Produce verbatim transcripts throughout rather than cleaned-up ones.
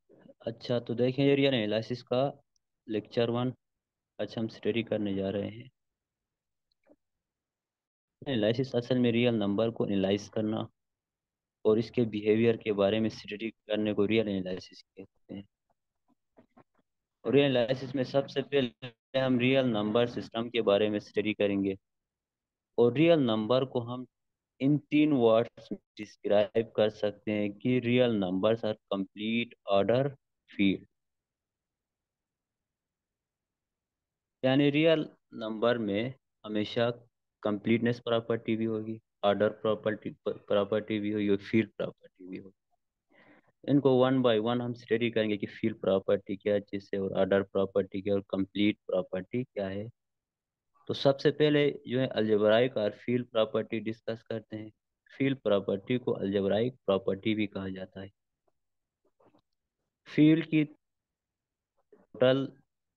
अच्छा, तो देखें ये रियल एनालिसिस का लेक्चर वन। अच्छा, हम स्टडी करने जा रहे हैं। एनालिसिस असल में रियल नंबर को एनालाइज करना और इसके बिहेवियर के बारे में स्टडी करने को रियल एनालिसिस कहते हैं। और रियल एनालिसिस में सबसे पहले हम रियल नंबर सिस्टम के बारे में स्टडी करेंगे। और रियल नंबर को हम इन तीन वर्ड्स में डिस्क्राइब कर सकते हैं कि real numbers are complete order field. यानी रियल नंबर में हमेशा कंप्लीटनेस प्रॉपर्टी भी होगी, ऑर्डर प्रॉपर्टी प्रॉपर्टी भी होगी और फील्ड प्रॉपर्टी भी होगी। इनको वन बाय वन हम स्टडी करेंगे कि फील्ड प्रॉपर्टी क्या चीज़ है और ऑर्डर प्रॉपर्टी क्या और कंप्लीट प्रॉपर्टी क्या है। तो सबसे पहले जो है अलजेब्राइक और फील्ड प्रॉपर्टी डिस्कस करते हैं। फील्ड प्रॉपर्टी को अलजेब्राइक प्रॉपर्टी भी कहा जाता है। फील्ड की टोटल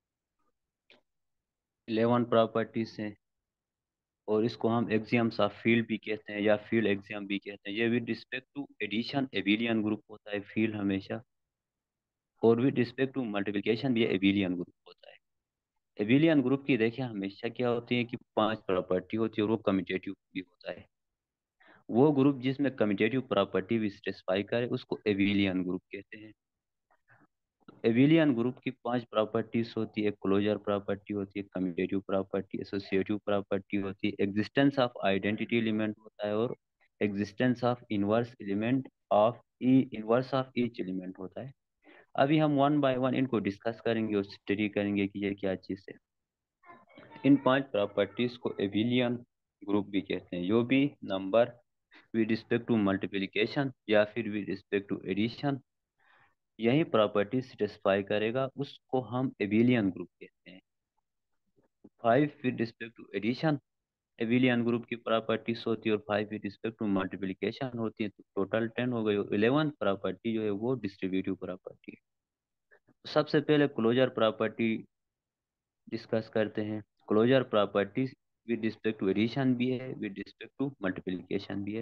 इलेवन प्रॉपर्टीज हैं और इसको हम एक्सियम्स ऑफ फील्ड भी कहते हैं या फील्ड एक्सियम भी कहते हैं। ये with respect to addition abelian group होता है फील्ड हमेशा, और विद रिस्पेक्ट टू मल्टीप्लिकेशन भी एबिलियन ग्रुप होता है। एबिलियन ग्रुप की देखिए हमेशा क्या होती है कि पांच प्रॉपर्टी होती है और वो कम्यूटेटिव भी होता है। वो ग्रुप जिसमें कम्यूटेटिव प्रॉपर्टी भी स्पेसिफाई करे उसको एबिलियन ग्रुप कहते हैं। एबिलियन ग्रुप की पांच प्रॉपर्टीज होती है। क्लोजर प्रॉपर्टी होती है, कम्यूटेटिव प्रॉपर्टी, एसोसिएटिव प्रॉपर्टी होती है, एग्जिस्टेंस ऑफ आइडेंटिटी एलिमेंट होता है और existence of inverse element of e inverse of each element होता है। अभी हम वन बाय वन इनको डिस्कस करेंगे और स्टडी करेंगे कि ये क्या चीज़ है। इन पांच प्रॉपर्टीज को एबिलियन ग्रुप भी कहते हैं। जो भी number with respect to multiplication या फिर विद रिस्पेक्ट टू एडिशन यही प्रॉपर्टी सेटिस्फाई करेगा उसको हम एबिलियन ग्रुप कहते हैं। Five with respect to addition abelian group की प्रॉपर्टीज होती है और five with respect to multiplication होती है, तो टोटल टेन हो गई। और इलेवन प्रॉपर्टी जो है वो डिस्ट्रीब्यूटिव प्रॉपर्टी है। सबसे पहले क्लोजर प्रॉपर्टी डिस्कस करते हैं। Closure property with respect to addition भी है, विद रिस्पेक्ट टू मल्टीप्लिकेशन भी है।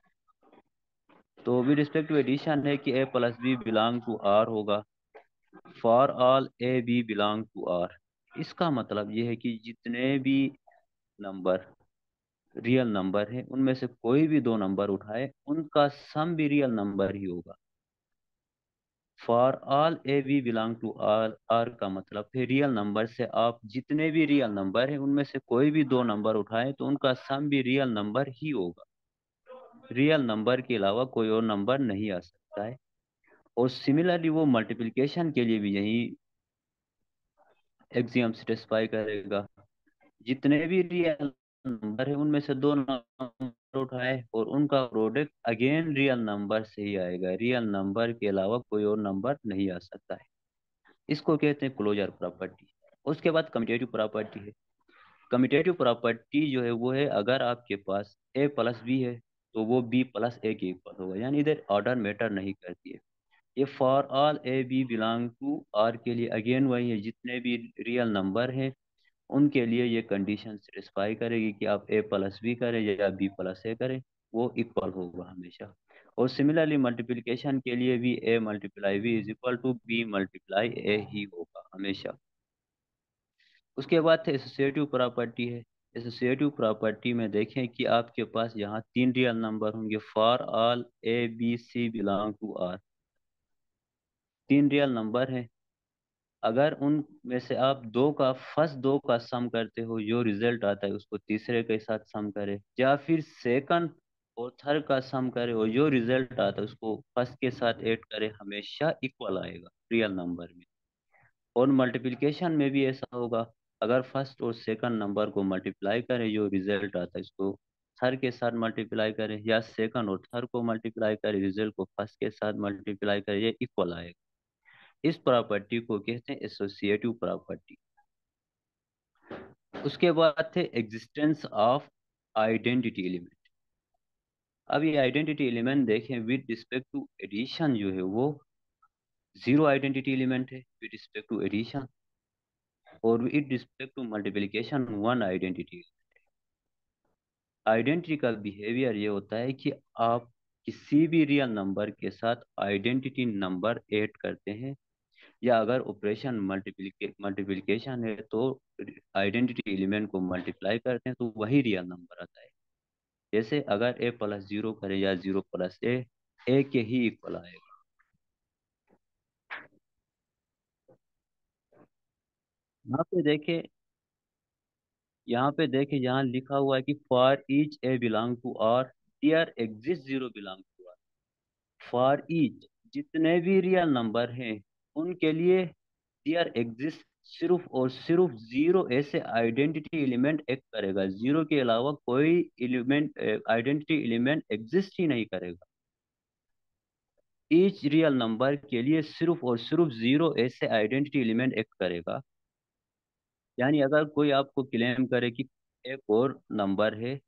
तो विद रिस्पेक्ट टू एडिशन है कि ए plus b belong to R होगा for all a b belong to R. इसका मतलब ये है कि जितने भी नंबर रियल नंबर है उनमें से कोई भी दो नंबर उठाए उनका सम भी रियल नंबर ही होगा। For all a b belong to R, R का मतलब है रियल नंबर से आप जितने भी रियल नंबर है उनमें से कोई भी दो नंबर उठाए तो उनका सम भी रियल नंबर ही होगा। रियल नंबर के अलावा कोई और नंबर नहीं आ सकता है। और सिमिलरली वो मल्टीप्लिकेशन के लिए भी यही एक्सियम सेटिस्फाई करेगा। जितने भी रियल नंबर है उनमें से दो नंबर उठाए और उनका प्रोडक्ट अगेन रियल नंबर से ही आएगा। रियल नंबर के अलावा कोई और नंबर नहीं आ सकता है। इसको कहते हैं क्लोजर प्रॉपर्टी। उसके बाद कम्यूटेटिव प्रॉपर्टी है। कम्यूटेटिव प्रॉपर्टी जो है वो है अगर आपके पास ए प्लस बी है तो वो बी प्लस ए के इक्वल होगा, यानी इधर ऑर्डर मैटर नहीं करती है। ये for all a b belong to R के लिए अगेन वही है, जितने भी रियल नंबर हैं उनके लिए ये कंडीशन सेटिस्फाई करेगी कि आप ए प्लस बी करें या बी प्लस ए करें, वो इक्वल होगा हमेशा। और सिमिलरली मल्टीप्लिकेशन के लिए भी a multiply b is equal to b multiply a ही होगा हमेशा। उसके बाद थे एसोसिएटिव प्रॉपर्टी है। एसोसिएटिव प्रॉपर्टी में देखें कि आपके पास यहाँ तीन रियल नंबर होंगे for all a b c belong to R. तीन रियल नंबर हैं। अगर उनमें से आप दो का फर्स्ट दो का सम करते हो जो रिजल्ट आता है उसको तीसरे के साथ सम करें, या फिर सेकंड और थर्ड का सम करें और जो रिजल्ट आता है उसको फर्स्ट के साथ ऐड करें, हमेशा इक्वल आएगा रियल नंबर में। और मल्टीप्लिकेशन में भी ऐसा होगा। अगर फर्स्ट और सेकंड नंबर को मल्टीप्लाई करें जो रिजल्ट आता है इसको थर्ड के साथ मल्टीप्लाई करें, या सेकंड और थर्ड को मल्टीप्लाई करें रिजल्ट को फर्स्ट के साथ मल्टीप्लाई करें, ये इक्वल आएगा। इस प्रॉपर्टी को कहते हैं एसोसिएटिव प्रॉपर्टी। उसके बाद थे एग्जिस्टेंस ऑफ आइडेंटिटी एलिमेंट। अब ये आइडेंटिटी एलिमेंट देखें विद रिस्पेक्ट टू एडिशन जो है वो जीरो आइडेंटिटी एलिमेंट है विद रिस्पेक्ट टू एडिशन, और with respect to multiplication one identity. Identity का बिहेवियर ये होता है कि आप किसी भी रियल नंबर के साथ आइडेंटिटी नंबर ऐड करते हैं, या अगर ऑपरेशन मल्टीप्लिके मल्टीप्लिकेशन है तो आइडेंटिटी एलिमेंट को मल्टीप्लाई करते हैं तो वही रियल नंबर आता है। जैसे अगर ए प्लस जीरो करें या जीरो प्लस ए, ए के ही इक्वल आएगा। यहाँ पे देखे यहाँ पे देखे यहाँ लिखा हुआ है कि for each a belong to R there exist zero belong to R. For each, जितने भी रियल नंबर हैं उनके लिए देयर एग्जिस्ट, सिर्फ और सिर्फ जीरो ऐसे आइडेंटिटी एलिमेंट एक करेगा, जीरो के अलावा कोई एलिमेंट आइडेंटिटी एलिमेंट एग्जिस्ट ही नहीं करेगा। ईच रियल नंबर के लिए सिर्फ और सिर्फ जीरो ऐसे आइडेंटिटी एलिमेंट एक करेगा। यानी अगर कोई आपको क्लेम करे कि एक और नंबर है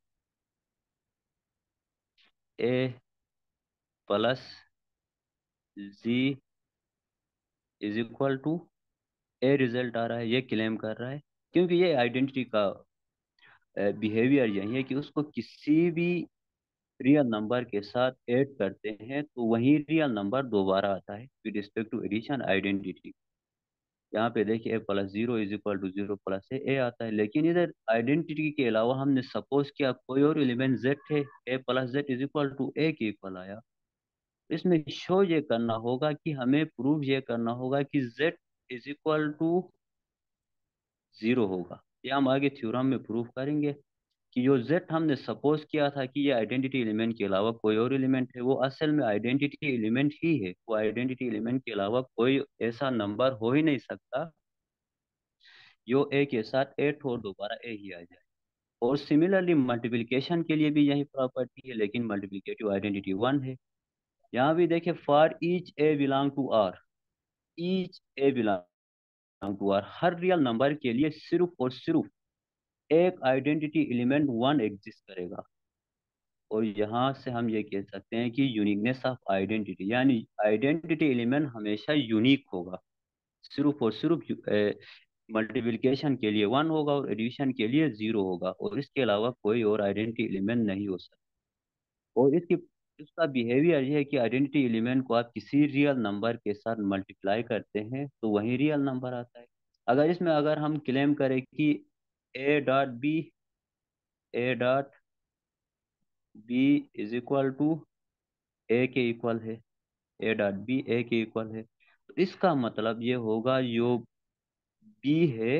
ए plus ji is equal to a, result आ रहा है, ये क्लेम कर रहा है, क्योंकि ये आइडेंटिटी का बिहेवियर यही है कि उसको किसी भी रियल नंबर के साथ ऐड करते हैं तो वही रियल नंबर दोबारा आता है with respect to addition identity. यहाँ पे देखिए a plus zero is equal to zero plus a a आता है, लेकिन इधर आइडेंटिटी के अलावा हमने सपोज किया कोई और एलिमेंट जेड है, ए plus z is equal to a के इक्वल आया। इसमें शो ये करना होगा कि हमें प्रूव ये करना होगा कि z is equal to zero होगा। ये हम आगे थ्योरम में प्रूव करेंगे कि जो जेड हमने सपोज किया था कि ये आइडेंटिटी एलिमेंट के अलावा कोई और एलिमेंट है, वो असल में आइडेंटिटी एलिमेंट ही है। वो आइडेंटिटी एलिमेंट के अलावा कोई ऐसा नंबर हो ही नहीं सकता जो ए के साथ एट और दोबारा ए ही आ जाए। और सिमिलरली मल्टीप्लिकेशन के लिए भी यही प्रॉपर्टी है, लेकिन मल्टीप्लिकेटिव आइडेंटिटी वन है। यहाँ भी देखिए for each a belong to R, each a belong to R, हर रियल नंबर के लिए सिर्फ और सिर्फ एक आइडेंटिटी एलिमेंट वन एग्जिस्ट करेगा। और यहाँ से हम ये कह सकते हैं कि यूनिकनेस ऑफ आइडेंटिटी, यानी आइडेंटिटी एलिमेंट हमेशा यूनिक होगा। सिर्फ और सिर्फ मल्टीप्लिकेशन के लिए वन होगा और एडिशन के लिए जीरो होगा, और इसके अलावा कोई और आइडेंटिटी एलिमेंट नहीं हो सकता। और इसकी इसका बिहेवियर ये है कि आइडेंटिटी एलिमेंट को आप किसी रियल नंबर के साथ मल्टीप्लाई करते हैं तो वही रियल नंबर आता है। अगर इसमें अगर हम क्लेम करें कि a dot b a dot B is equal to a के इक्वल है, ए डॉट बी ए के इक्वल है, तो इसका मतलब ये होगा जो बी है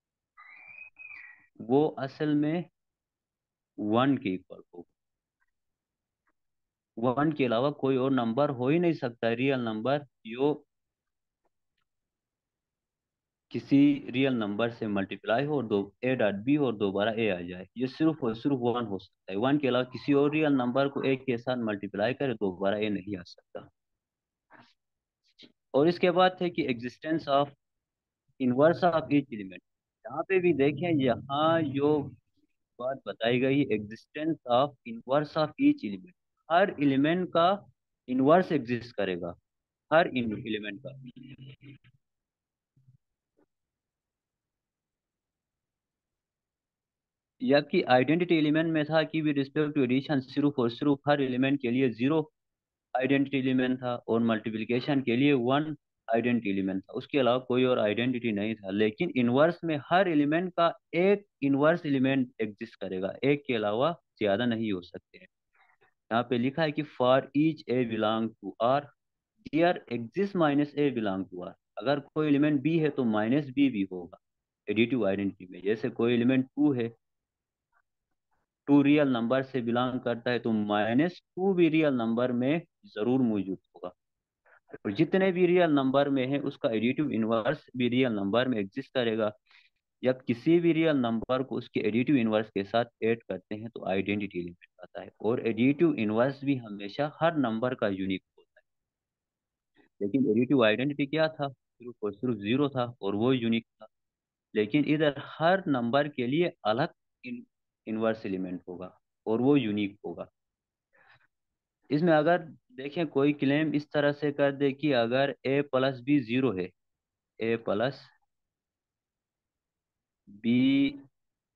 वो असल में वन के इक्वल होगा। वन के अलावा कोई और नंबर हो ही नहीं सकता रियल नंबर जो किसी रियल नंबर से मल्टीप्लाई हो और दो ए डॉट बी और दोबारा ए आ जाए। ये सिर्फ और सिर्फ वन हो सकता है। वन के अलावा किसी और रियल नंबर को ए के साथ मल्टीप्लाई करे दोबारा ए नहीं आ सकता। और इसके बाद है कि existence of inverse of each element. यहाँ पे भी देखें, यहाँ जो बात बताई गई, existence of inverse of each element, हर एलिमेंट का इनवर्स एग्जिस्ट करेगा, हर एलिमेंट का। जबकि आइडेंटिटी एलिमेंट में था कि विद रिस्पेक्ट टू एडिशन सिर्फ और सिर्फ हर एलिमेंट के लिए जीरो आइडेंटिटी एलिमेंट था, और मल्टीप्लिकेशन के लिए वन आइडेंटिटी एलिमेंट था, उसके अलावा कोई और आइडेंटिटी नहीं था। लेकिन इनवर्स में हर एलिमेंट का एक इनवर्स एलिमेंट एग्जिस्ट करेगा, एक के अलावा ज्यादा नहीं हो सकते हैं। यहाँ पे लिखा है कि for each a belong to R there exist minus a belong to R. अगर कोई एलिमेंट बी है तो माइनस बी भी होगा एडिटिव आइडेंटिटी में। जैसे कोई एलिमेंट टू है, टू रियल नंबर से बिलोंग करता है तो माइनस टू भी रियल नंबर में जरूर मौजूद होगा। और जितने भी रियल नंबर में है उसका एडिटिव इनवर्स भी रियल नंबर में एग्जिस्ट करेगा। जब किसी भी रियल नंबर को उसके एडिटिव इनवर्स के साथ ऐड करते हैं तो आइडेंटिटी एलिमेंट आता है, और एडिटिव इनवर्स भी हमेशा हर नंबर का यूनिक होता है। लेकिन एडिटिव आइडेंटिटी क्या था, सिर्फ और सिर्फ जीरो था और वो यूनिक था। लेकिन इधर हर नंबर के लिए अलग इन, इनवर्स एलिमेंट होगा और वो यूनिक होगा। इसमें अगर देखें कोई क्लेम इस तरह से कर दे कि अगर ए प्लस बी जीरो है, ए plus b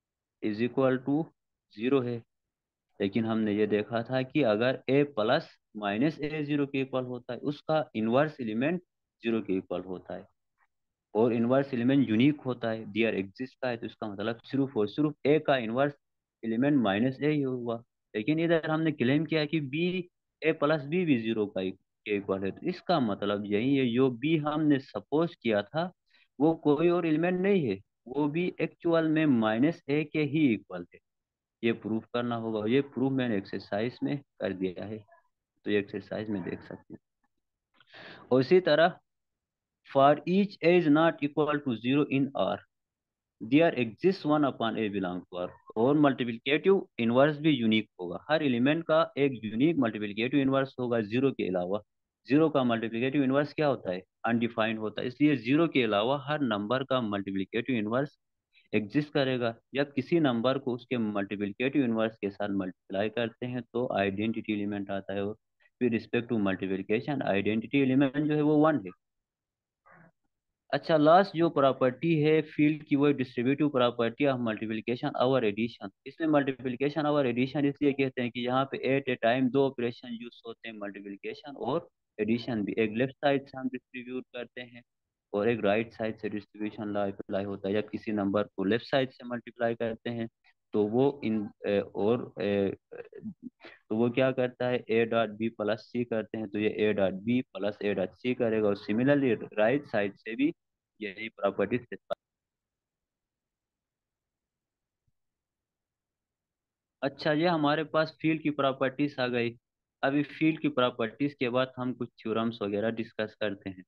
is equal to zero है, लेकिन हमने ये देखा था कि अगर a plus minus a zero के इक्वल होता है, उसका इनवर्स एलिमेंट जीरो के इक्वल होता है, और इनवर्स एलिमेंट यूनिक होता है, दियर एग्जिस्ट का है, तो इसका मतलब सिर्फ और सिर्फ ए का इनवर्स एलिमेंट माइनस ए ही हुआ। लेकिन इधर हमने क्लेम किया कि बी ए प्लस बी भी जीरो का के इक्वल है, तो इसका मतलब यही है, जो बी हमने सपोज किया था वो कोई और एलिमेंट नहीं है, वो भी एक्चुअल में माइनस ए के ही इक्वल है। ये प्रूफ करना होगा, ये प्रूफ मैंने एक्सरसाइज में कर दिया है, तो ये एक्सरसाइज में देख सकते हैं। और इसी तरह for each a is not equal to zero in R, there exist one upon a belong to R. और मल्टीप्लिकेटिव इनवर्स भी यूनिक होगा, हर एलिमेंट का एक यूनिक मल्टीप्लिकेटिव इनवर्स होगा जीरो के अलावा। जीरो का मल्टीप्लिकेटिव इनवर्स क्या होता है, अनडिफाइंड होता है, इसलिए जीरो के अलावा हर नंबर का मल्टीप्लिकेटिव इनवर्स एग्जिस्ट करेगा। जब किसी नंबर को उसके मल्टीप्लिकेटिव इनवर्स के साथ मल्टीप्लाई करते हैं तो आइडेंटिटी एलिमेंट आता है, और फिर respect to multiplication identity element जो है वो वन है। अच्छा, लास्ट जो प्रॉपर्टी है फील्ड की, वो डिस्ट्रीब्यूटिव प्रॉपर्टी ऑफ मल्टीप्लिकेशन और एडिशन। इसमें मल्टीप्लिकेशन और एडिशन इसलिए कहते हैं कि यहाँ पे एट ए टाइम दो ऑपरेशन यूज होते हैं, मल्टीप्लिकेशन और एडिशन भी। एक लेफ्ट साइड से हम डिस्ट्रीब्यूट करते हैं और एक राइट साइड से डिस्ट्रीब्यूशन अप्लाई होता है। जब किसी नंबर को लेफ्ट साइड से मल्टीप्लाई करते हैं तो वो इन ए, और ए, तो वो क्या करता है, a dot b plus c करते हैं, तो ये a dot b plus A dot c करेगा, और सिमिलरली राइट साइड से भी यही प्रॉपर्टीज के साथ। अच्छा, ये हमारे पास फील्ड की प्रॉपर्टीज आ गई। अभी फील्ड की प्रॉपर्टीज के बाद हम कुछ थ्योरम्स वगैरह डिस्कस करते हैं।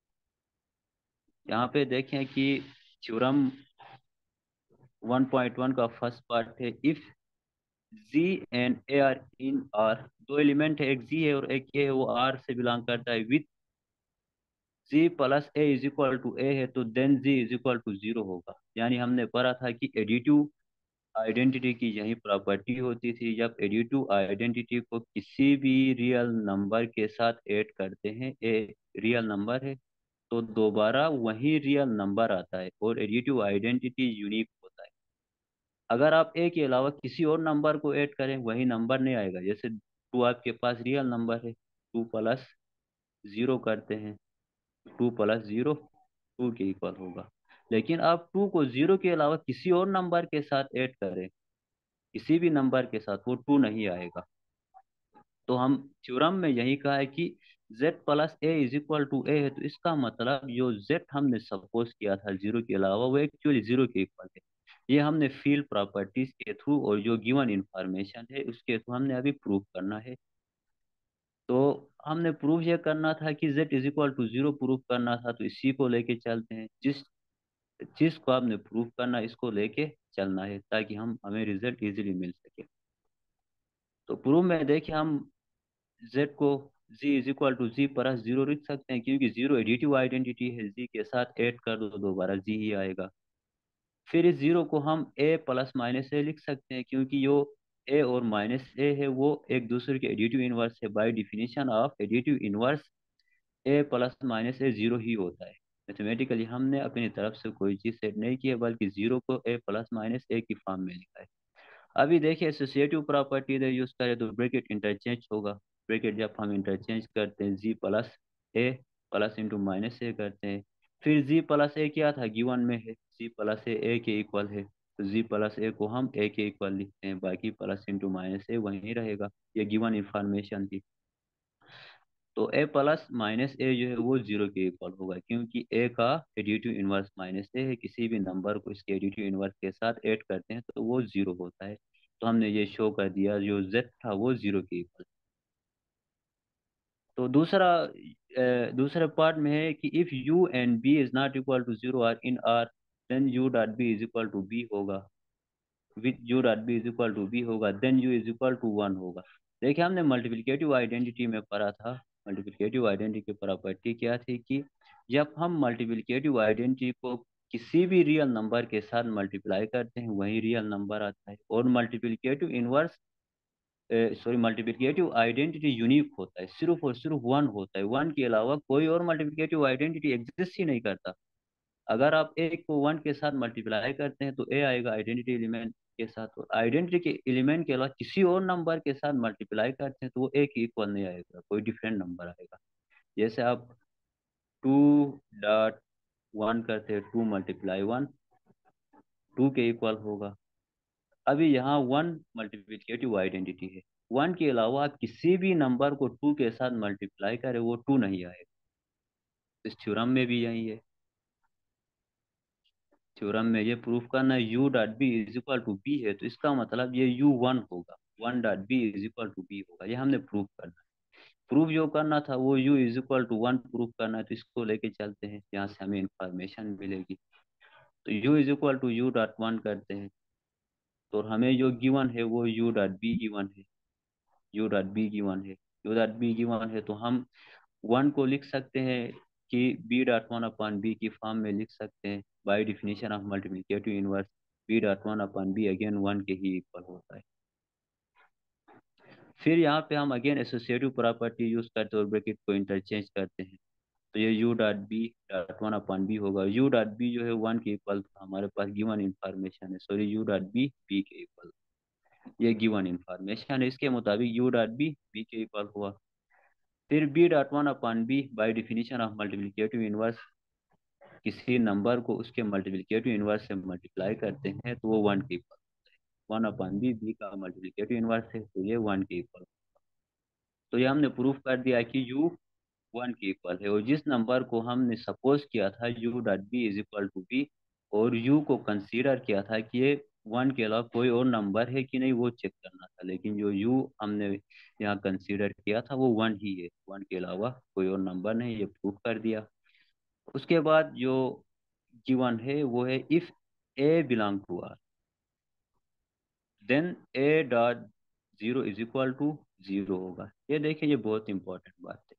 यहाँ पे देखें कि थ्योरम वन पॉइंट वन का फर्स्ट पार्ट है, if G and A are in R, दो एलिमेंट है, एक जी है और एक ए है, वो आर से बिलोंग करता है, with g plus a is equal to ए है, तो then g is equal to zero होगा। यानी हमने पढ़ा था कि एडिटिव आइडेंटिटी की यही प्रॉपर्टी होती थी, जब एडिटिव आइडेंटिटी को किसी भी रियल नंबर के साथ ऐड करते हैं, ए रियल नंबर है, तो दोबारा वही रियल नंबर आता है, और एडिटिव आइडेंटिटी यूनिक होता है। अगर आप ए के अलावा किसी और नंबर को ऐड करें वही नंबर नहीं आएगा। जैसे टू आपके पास रियल नंबर है, टू प्लस जीरो करते हैं, टू प्लस जीरो टू के इक्वल होगा। लेकिन आप टू को जीरो के अलावा किसी और नंबर के साथ ऐड करें, किसी भी नंबर के साथ, वो टू नहीं आएगा। तो हम थ्योरम में यही कहा है कि z plus a is equal to ए है, तो इसका मतलब जो z हमने सपोज किया था जीरो के अलावा, वो एक्चुअली जीरो के इक्वल है। ये हमने फील्ड प्रॉपर्टीज के थ्रू और जो गिवन इंफॉर्मेशन है उसके थ्रू हमने अभी प्रूव करना है। तो हमने प्रूव ये करना था कि z is equal to zero prove करना था, तो इसी को लेके चलते हैं। जिस चीज को आपने प्रूव करना है इसको लेके चलना है, ताकि हम हमें रिजल्ट इजीली मिल सके। तो प्रूव में देखिए, हम z को z is equal to g plus zero लिख सकते हैं, क्योंकि जीरो एडिटिव आइडेंटिटी है, z के साथ ऐड कर दो दोबारा जी ही आएगा। फिर इस जीरो को हम a प्लस माइनस ए लिख सकते हैं, क्योंकि जो a और माइनस ए है वो एक दूसरे के एडिटिव इनवर्स है। By definition of additive inverse a plus minus a zero ही होता है। मैथमेटिकली हमने अपनी तरफ से कोई चीज़ सेट नहीं की है, बल्कि जीरो को ए प्लस माइनस ए की फॉर्म में लिखा है। अभी देखिए, एसोसिएटिव प्रॉपर्टी इधर यूज करें तो ब्रैकेट इंटरचेंज होगा। ब्रैकेट जब हम इंटरचेंज करते हैं, g plus a plus into minus a करते हैं, फिर जी प्लस ए क्या था, गिवन में है, जी प्लस ए ए के इक्वल है, तो जी प्लस ए को हम ए के इक्वल लिखते हैं, बाकी प्लस इंटू माइनस ए वहीं रहेगा। ये गिवन इंफॉर्मेशन थी। तो ए प्लस माइनस ए जो है वो जीरो के इक्वल होगा, क्योंकि ए का एडिटिव इनवर्स माइनस ए है, किसी भी नंबर को इसके एडिटिव इनवर्स के साथ ऐड करते हैं तो वो जीरो होता है। तो हमने ये शो कर दिया, जो z था वो जीरो के इक्वल। तो दूसरा अ, दूसरे पार्ट में है कि if u and b is not equal to zero R in r, then u dot b is equal to b होगा। With u dot B is equal to b होगा, then u is equal to one होगा। देखिए, हमने multiplicative identity में पढ़ा था, multiplicative identity की property क्या थी कि जब हम मल्टीप्लिकेटिव आइडेंटिटी को किसी भी रियल नंबर के साथ मल्टीप्लाई करते हैं वही रियल नंबर आता है, और multiplicative inverse sorry multiplicative identity unique होता है, सिर्फ और सिर्फ वन होता है, वन के अलावा कोई और मल्टीप्लिकेटिव आइडेंटिटी एग्जिस्ट ही नहीं करता। अगर आप ए को वन के साथ मल्टीप्लाई करते हैं तो ए आएगा आइडेंटिटी एलिमेंट, के साथ और आइडेंटिटी के एलिमेंट के अलावा किसी और नंबर के साथ मल्टीप्लाई करते हैं तो वो एक इक्वल नहीं आएगा, कोई डिफरेंट नंबर आएगा। जैसे आप टू डॉट वन करते हैं, टू मल्टीप्लाई वन टू के इक्वल होगा। अभी यहाँ वन मल्टीप्लिकेटिव आइडेंटिटी है, वन के अलावा आप किसी भी नंबर को टू के साथ मल्टीप्लाई करें वो टू नहीं आएगा। इस थ्योरम में भी यही है। थ्योरम में ये प्रूफ करना u dot B is equal to b है तो इसका मतलब ये यू वन होगा, one dot B is equal to b होगा। ये हमने प्रूफ करना है। प्रूफ जो करना था वो u is equal to one proof करना है, तो इसको लेके चलते हैं, यहाँ से हमें इंफॉर्मेशन मिलेगी। तो u is equal to u dot one करते हैं तो हमें जो गिवन है वो यू डॉट बी गिवन है, यू डॉट बी गिवन है, यू डॉट बी गिवन है तो हम वन को लिख सकते हैं कि b dot one upon b की फॉर्म में लिख सकते हैं। By definition of multiplicative inverse b dot one upon b again one के ही इक्वल होता है। फिर यहाँ पे हम अगेन एसोसिएटिव प्रॉपर्टी यूज करते हैं और ब्रैकेट को इंटरचेंज करते हैं तो ये U dot B dot one upon B होगा। यू डॉट बी जो है वन के इक्वल था, हमारे पास गिवन इंफॉर्मेशन है, sorry U dot B B के इक्वल, ये गिवन इंफॉर्मेशन है, इसके मुताबिक यू डॉट बी बी के इक्वल हुआ। फिर B dot one upon B by definition of multiplicative inverse किसी नंबर को उसके मल्टीप्लिकेटिव इनवर्स से मल्टीप्लाई करते हैं तो वो वन के equal, one upon B B का मल्टीप्लिकेटिव इनवर्स है तो ये वन के इक्वल। तो ये हमने प्रूफ कर दिया कि यू वन के इक्वल है। और जिस नंबर को हमने सपोज किया था U dot B is equal to B और यू को कंसीडर किया था कि ये वन के अलावा कोई और नंबर है कि नहीं वो चेक करना था, लेकिन जो यू हमने यहाँ कंसीडर किया था वो वन ही है, वन के अलावा कोई और नंबर नहीं, ये प्रूफ कर दिया। उसके बाद जो गिवन है वो है if A belong to R then A dot zero is equal to zero होगा। ये देखिए ये बहुत इंपॉर्टेंट बात है,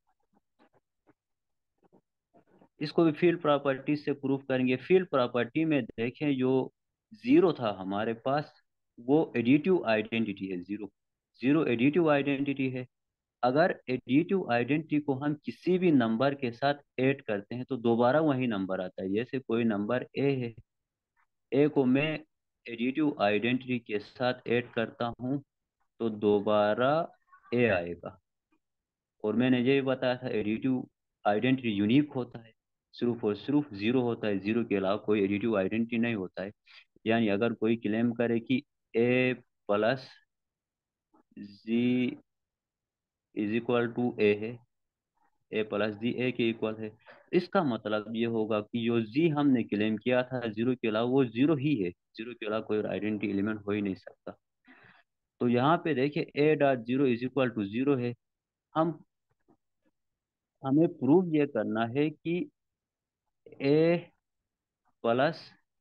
इसको भी फील्ड प्रॉपर्टी से प्रूफ करेंगे। फील्ड प्रॉपर्टी में देखें जो जीरो था हमारे पास वो एडिटिव आइडेंटिटी है, जीरो जीरो एडिटिव आइडेंटिटी है। अगर एडिटिव आइडेंटिटी को हम किसी भी नंबर के साथ ऐड करते हैं तो दोबारा वही नंबर आता है। जैसे कोई नंबर ए है, ए को मैं एडिटिव आइडेंटिटी के साथ ऐड करता हूँ तो दोबारा ए आएगा। और मैंने ये भी बताया था एडिटिव आइडेंटिटी यूनिक होता है, सिर्फ और सिर्फ जीरो होता है, जीरो के अलावा कोई एडिटिव आइडेंटिटी नहीं होता है। यानी अगर कोई क्लेम करे कि ए plus ji is equal to ए है, ए प्लस जी ए के इक्वल है, इसका मतलब ये होगा कि जो जी हमने क्लेम किया था जीरो के अलावा वो जीरो ही है, जीरो के अलावा कोई आइडेंटिटी एलिमेंट हो ही नहीं सकता। तो यहाँ पे देखिए A dot zero is equal to zero है। हम हमें प्रूव ये करना है कि ए प्लस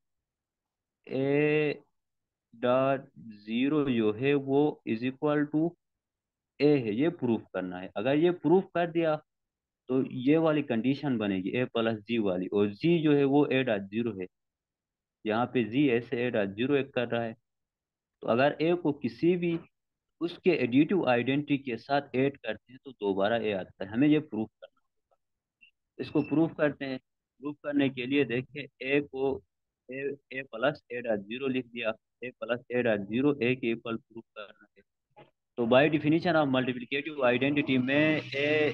ए डॉट जीरो जो है वो इज इक्वल टू ए है, ये प्रूफ करना है। अगर ये प्रूफ कर दिया तो ये वाली कंडीशन बनेगी ए प्लस जी वाली, और जी जो है वो ए डॉट जीरो है, यहाँ पे जी ऐसे ए डॉट जीरो एक कर रहा है। तो अगर ए को किसी भी उसके एडिटिव आइडेंटिटी के साथ ऐड करते हैं तो दोबारा ए आता है, हमें ये प्रूफ करना है। इसको प्रूफ करते हैं। प्रूफ करने के लिए देखें ए को A A plus A dot zero लिख दिया, A plus A dot zero A के इक्वल प्रूफ करना है। तो by definition of multiplicative identity में A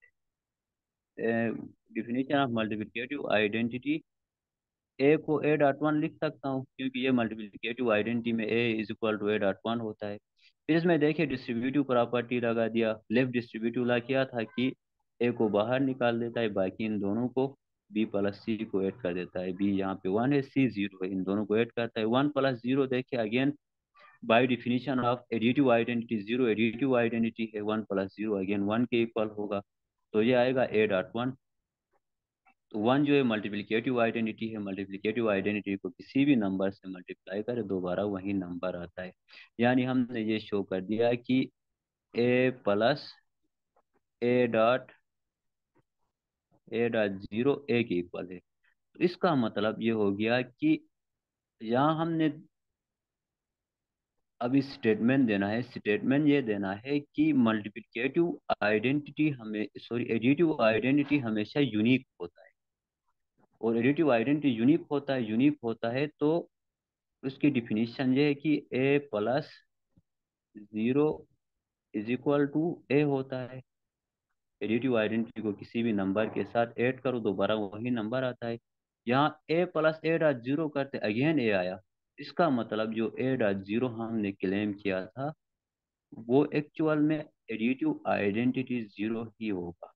definition of multiplicative identity A को ए डॉट वन लिख सकता हूँ क्योंकि ये मल्टीप्लिकेटिव आइडेंटिटी में A is equal to A dot one होता है। फिर इसमें देखिए डिस्ट्रीब्यूटिव प्रॉपर्टी लगा दिया, लेफ्ट डिस्ट्रीब्यूटिव ला किया था कि ए को बाहर निकाल देता है, बाकी इन दोनों को बी प्लस सी को ऐड कर देता है। बी यहाँ पे वन है, सी जीरो है, इन दोनों को ऐड करता है। वन प्लस जीरो देखिए again by definition of additive identity zero additive identity है, one plus zero again one के इक्वल होगा, तो ये आएगा ए डॉट वन। तो वन जो है मल्टीप्लिकेटिव आइडेंटिटी है, मल्टीप्लिकेटिव आइडेंटिटी को किसी भी नंबर से मल्टीप्लाई करे दोबारा वही नंबर आता है। यानी हमने ये शो कर दिया कि ए plus A dot A dot zero A के इक्वल है। तो इसका मतलब ये हो गया कि यहाँ हमने अभी स्टेटमेंट देना है। स्टेटमेंट ये देना है कि मल्टीप्लिकेटिव आइडेंटिटी हमें सॉरी एडिटिव आइडेंटिटी हमेशा यूनिक होता है, और एडिटिव आइडेंटिटी यूनिक होता है, यूनिक होता है तो उसकी डिफिनीशन ये है कि ए plus zero is equal to A होता है। एडिटिव आइडेंटिटी को किसी भी नंबर के साथ ऐड करो दोबारा वही नंबर आता है। यहाँ A plus A dot zero करते अगेन ए आया। इसका मतलब जो ए डॉट जीरो हमने क्लेम किया था वो एक्चुअल में एडिटिव आइडेंटिटी जीरो ही होगा।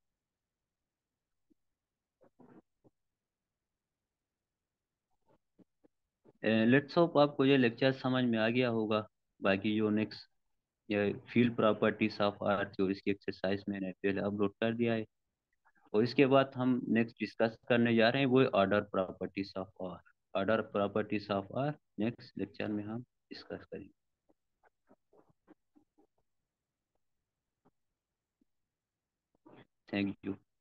लेट्स होप आपको ये लेक्चर समझ में आ गया होगा। बाकी जो नेक्स्ट ये फील्ड प्रॉपर्टीज ऑफ आर थी और इसकी एक्सरसाइज मैंने पहले अपलोड कर दिया है। और इसके बाद हम नेक्स्ट डिस्कस करने जा रहे हैं वो है order properties of R. Order properties of R next lecture में हम डिस्कस करेंगे। Thank you.